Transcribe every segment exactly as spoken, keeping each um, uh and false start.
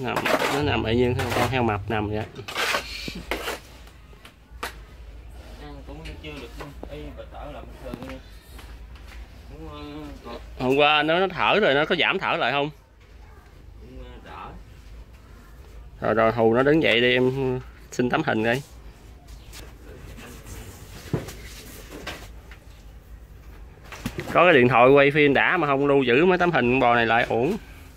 nằm, nó nằm tự nhiên con heo mập nằm vậy. Hôm qua nó, nó thở rồi nó có giảm thở lại không? Rồi rồi Hù nó đứng dậy đi, em xin tấm hình đây. Có cái điện thoại quay phim đã mà không lưu giữ mấy tấm hình bò này lại uổng.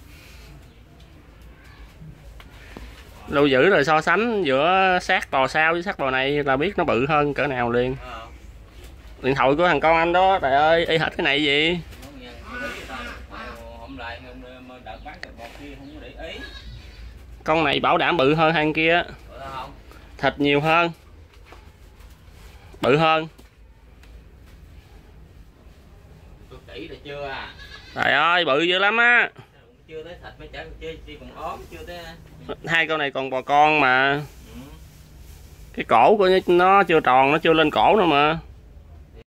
Lưu giữ rồi so sánh giữa xác bò sau với xác bò này là biết nó bự hơn cỡ nào liền. Điện thoại của thằng con anh đó, trời ơi, y hệt cái này gì. Con này bảo đảm bự hơn hàng kia. Thịt nhiều hơn. Bự hơn. Trời ơi, bự dữ lắm á. Chưa tới thịt mới chả chưa còn ốm chưa tới. Hai con này còn bò con mà. Ừ. Cái cổ của nó chưa tròn, nó chưa lên cổ nữa mà.